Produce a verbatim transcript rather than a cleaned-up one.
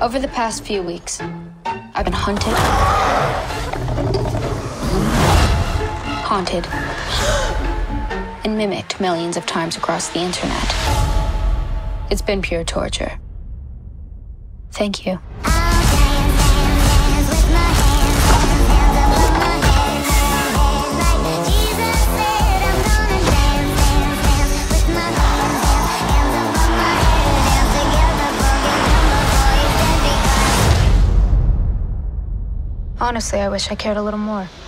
Over the past few weeks, I've been hunted, haunted, and mimicked millions of times across the internet. It's been pure torture. Thank you. Honestly, I wish I cared a little more.